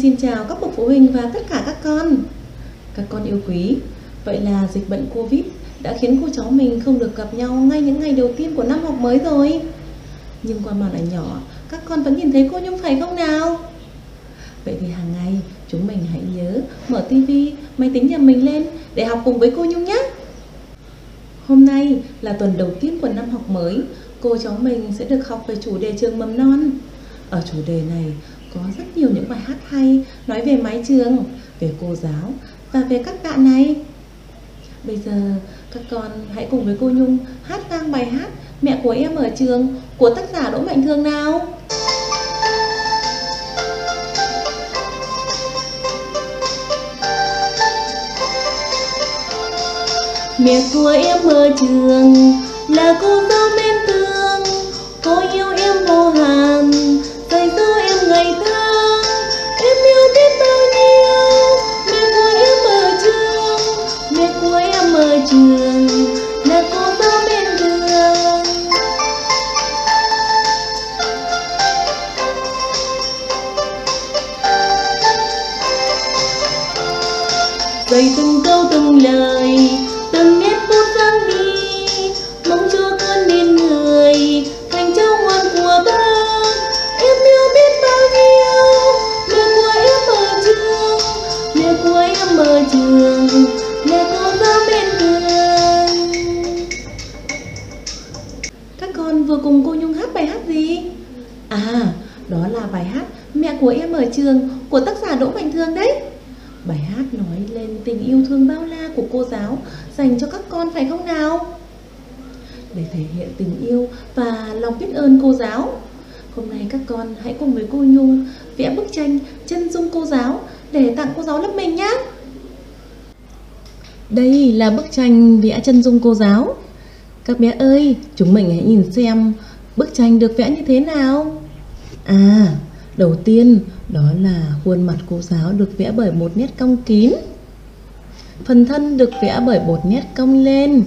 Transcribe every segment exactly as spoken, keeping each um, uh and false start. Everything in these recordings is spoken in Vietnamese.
xin chào các bậc phụ huynh và tất cả các con. Các con yêu quý, vậy là dịch bệnh Covid đã khiến cô cháu mình không được gặp nhau ngay những ngày đầu tiên của năm học mới rồi. Nhưng qua màn ảnh nhỏ, các con vẫn nhìn thấy cô Nhung phải không nào? Vậy thì hàng ngày chúng mình hãy nhớ mở tivi, máy tính nhà mình lên để học cùng với cô Nhung nhé. Hôm nay là tuần đầu tiên của năm học mới, cô cháu mình sẽ được học về chủ đề trường mầm non. Ở chủ đề này có rất nhiều những bài hát hay nói về mái trường, về cô giáo và về các bạn này. Bây giờ các con hãy cùng với cô Nhung hát vang bài hát Mẹ của em ở trường của tác giả Đỗ Mạnh Thương nào. Mẹ của em ở trường là cô giáo mến thương, cô yêu em vô hạn, dạy dỗ em ngày tháng, em yêu biết bao nhiêu. Mẹ của em ở trường, mẹ của em ở trường là cô giáo mến thương. Dạy từng câu từng lời, từng nét bút dáng đi, mong cho con nên người thành cháu ngoan của bác. Em yêu biết bao nhiêu. Mẹ của em ở trường, mẹ của em ở trường là cô giáo mến thương. Các con vừa cùng cô Nhung hát bài hát gì? À, đó là bài hát Mẹ của em ở trường của tác giả Đỗ Mạnh Thương đấy. Bài hát nói lên tình yêu thương bao la của cô giáo dành cho các con phải không nào? Để thể hiện tình yêu và lòng biết ơn cô giáo, hôm nay các con hãy cùng với cô Nhung vẽ bức tranh chân dung cô giáo để tặng cô giáo lớp mình nhé. Đây là bức tranh vẽ chân dung cô giáo. Các bé ơi, chúng mình hãy nhìn xem bức tranh được vẽ như thế nào. À, đầu tiên đó là khuôn mặt cô giáo được vẽ bởi một nét cong kín. Phần thân được vẽ bởi một nét cong lên.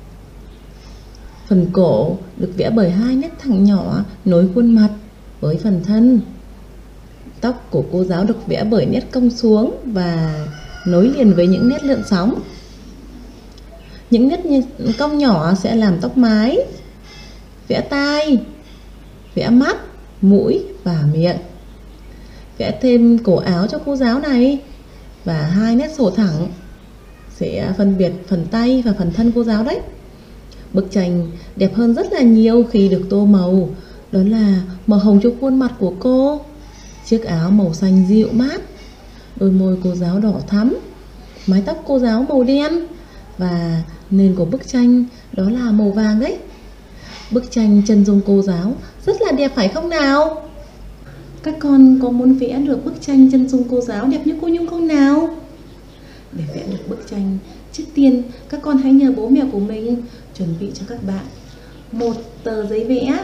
Phần cổ được vẽ bởi hai nét thẳng nhỏ nối khuôn mặt với phần thân. Tóc của cô giáo được vẽ bởi nét cong xuống và nối liền với những nét lượn sóng. Những nét cong nhỏ sẽ làm tóc mái. Vẽ tai, vẽ mắt, mũi và miệng. Vẽ thêm cổ áo cho cô giáo này và hai nét sổ thẳng sẽ phân biệt phần tay và phần thân cô giáo đấy. Bức tranh đẹp hơn rất là nhiều khi được tô màu, đó là màu hồng cho khuôn mặt của cô, chiếc áo màu xanh dịu mát, đôi môi cô giáo đỏ thắm, mái tóc cô giáo màu đen và nền của bức tranh đó là màu vàng đấy. Bức tranh chân dung cô giáo rất là đẹp phải không nào? Các con có muốn vẽ được bức tranh chân dung cô giáo đẹp như cô Nhung không nào? Để vẽ được bức tranh, trước tiên các con hãy nhờ bố mẹ của mình chuẩn bị cho các bạn một tờ giấy vẽ,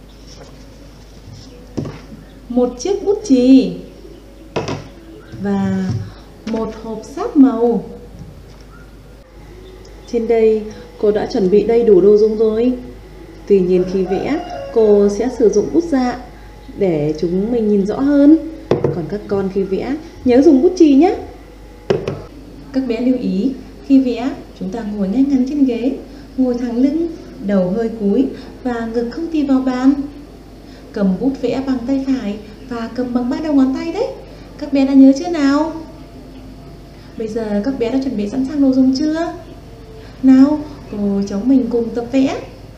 một chiếc bút chì và một hộp sáp màu. Trên đây cô đã chuẩn bị đầy đủ đồ dùng rồi. Tuy nhiên khi vẽ, cô sẽ sử dụng bút dạ để chúng mình nhìn rõ hơn. Còn các con khi vẽ, nhớ dùng bút chì nhé. Các bé lưu ý, khi vẽ, chúng ta ngồi ngay ngắn trên ghế, ngồi thẳng lưng, đầu hơi cúi và ngực không tì vào bàn. Cầm bút vẽ bằng tay phải và cầm bằng ba đầu ngón tay đấy. Các bé đã nhớ chưa nào? Bây giờ các bé đã chuẩn bị sẵn sàng đồ dùng chưa? Nào, cô cháu mình cùng tập vẽ.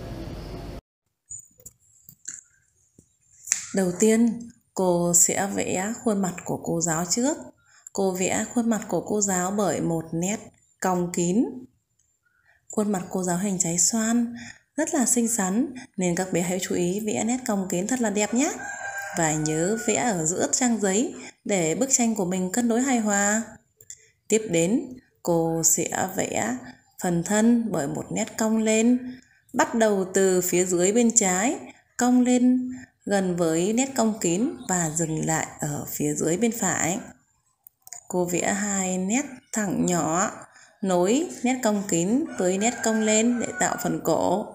Đầu tiên, cô sẽ vẽ khuôn mặt của cô giáo trước. Cô vẽ khuôn mặt của cô giáo bởi một nét cong kín. Khuôn mặt cô giáo hình trái xoan, rất là xinh xắn, nên các bé hãy chú ý vẽ nét cong kín thật là đẹp nhé. Và nhớ vẽ ở giữa trang giấy để bức tranh của mình cân đối hài hòa. Tiếp đến, cô sẽ vẽ phần thân bởi một nét cong lên, bắt đầu từ phía dưới bên trái, cong lên gần với nét cong kín và dừng lại ở phía dưới bên phải. Cô vẽ hai nét thẳng nhỏ nối nét cong kín với nét cong lên để tạo phần cổ.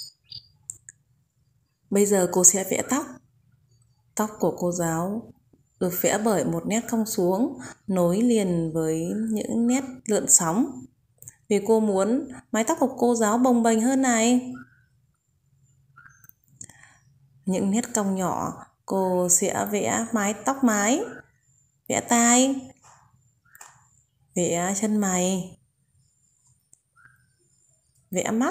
Bây giờ cô sẽ vẽ tóc. Tóc của cô giáo được vẽ bởi một nét cong xuống nối liền với những nét lượn sóng. Vì cô muốn mái tóc của cô giáo bồng bềnh hơn này. Những nét cong nhỏ, cô sẽ vẽ mái tóc mái, vẽ tai, vẽ chân mày, vẽ mắt,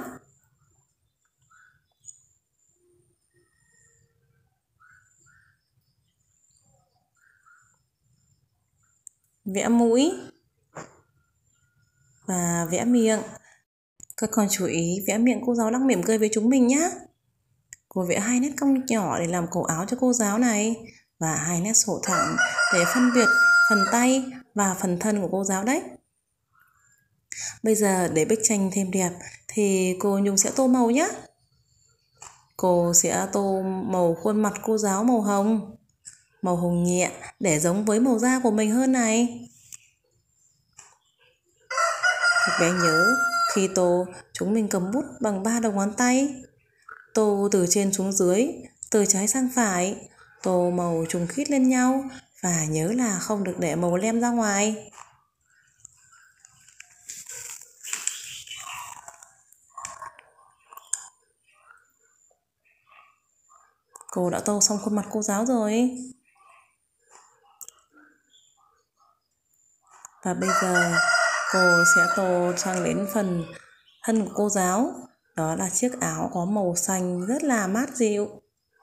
vẽ mũi và vẽ miệng. Các con chú ý vẽ miệng cô giáo đang mỉm cười với chúng mình nhé. Cô vẽ hai nét cong nhỏ để làm cổ áo cho cô giáo này và hai nét sổ thẳng để phân biệt phần tay và phần thân của cô giáo đấy. Bây giờ để bức tranh thêm đẹp thì cô Nhung sẽ tô màu nhé. Cô sẽ tô màu khuôn mặt cô giáo màu hồng, màu hồng nhẹ để giống với màu da của mình hơn này. Các bé nhớ khi tô chúng mình cầm bút bằng ba đầu ngón tay, tô từ trên xuống dưới, từ trái sang phải, tô màu trùng khít lên nhau và nhớ là không được để màu lem ra ngoài. Cô đã tô xong khuôn mặt cô giáo rồi. Và bây giờ cô sẽ tô sang đến phần thân của cô giáo. Đó là chiếc áo có màu xanh rất là mát dịu.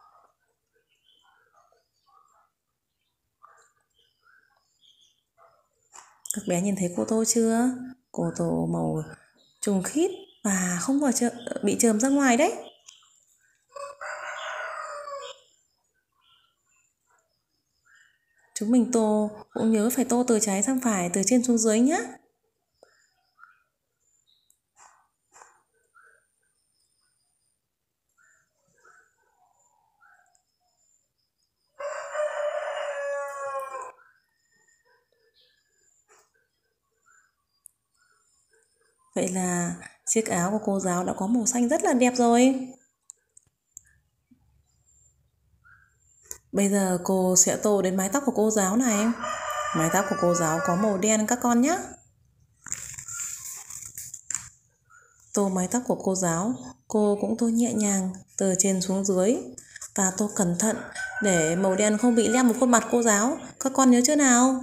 Các bé nhìn thấy cô tô chưa? Cô tô màu trùng khít và không vào chợ, bị chườm ra ngoài đấy. Chúng mình tô cũng nhớ phải tô từ trái sang phải, từ trên xuống dưới nhé. Vậy là chiếc áo của cô giáo đã có màu xanh rất là đẹp rồi. Bây giờ cô sẽ tô đến mái tóc của cô giáo này. Mái tóc của cô giáo có màu đen các con nhé. Tô mái tóc của cô giáo, cô cũng tô nhẹ nhàng từ trên xuống dưới và tô cẩn thận để màu đen không bị lem vào khuôn mặt cô giáo. Các con nhớ chưa nào?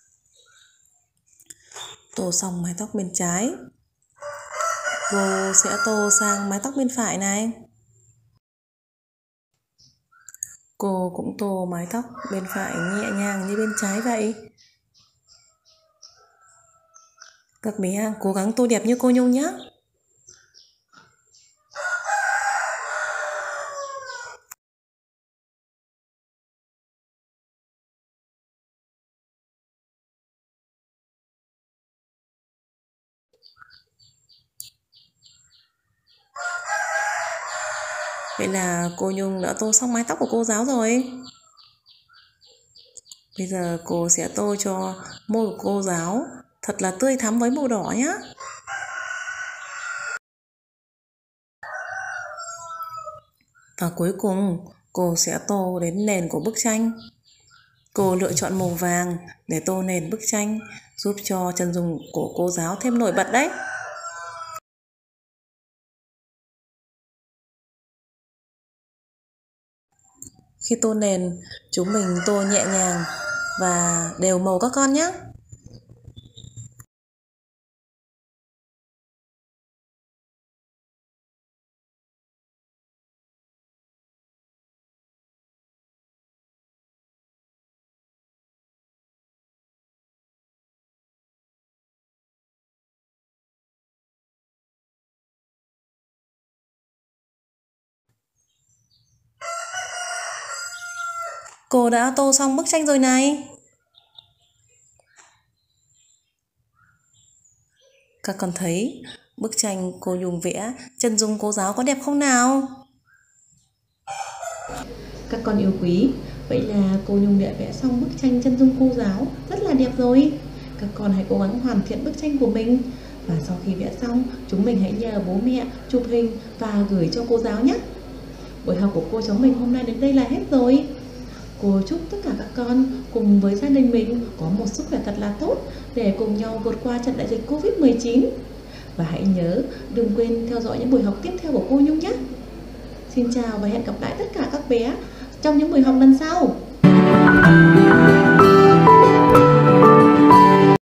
Tô xong mái tóc bên trái, cô sẽ tô sang mái tóc bên phải này. Cô cũng tô mái tóc bên phải nhẹ nhàng như bên trái vậy. Các bé cố gắng tô đẹp như cô Nhung nhé. Vậy là cô Nhung đã tô xong mái tóc của cô giáo rồi. Bây giờ cô sẽ tô cho môi của cô giáo thật là tươi thắm với màu đỏ nhé. Và cuối cùng cô sẽ tô đến nền của bức tranh. Cô lựa chọn màu vàng để tô nền bức tranh, giúp cho chân dung của cô giáo thêm nổi bật đấy. Khi tô nền, chúng mình tô nhẹ nhàng và đều màu các con nhé. Cô đã tô xong bức tranh rồi này. Các con thấy bức tranh cô Nhung vẽ chân dung cô giáo có đẹp không nào? Các con yêu quý, vậy là cô Nhung đã vẽ xong bức tranh chân dung cô giáo rất là đẹp rồi. Các con hãy cố gắng hoàn thiện bức tranh của mình. Và sau khi vẽ xong, chúng mình hãy nhờ bố mẹ chụp hình và gửi cho cô giáo nhé. Buổi học của cô cháu mình hôm nay đến đây là hết rồi. Cô chúc tất cả các con cùng với gia đình mình có một sức khỏe thật là tốt để cùng nhau vượt qua trận đại dịch Covid mười chín. Và hãy nhớ đừng quên theo dõi những buổi học tiếp theo của cô Nhung nhé. Xin chào và hẹn gặp lại tất cả các bé trong những buổi học lần sau.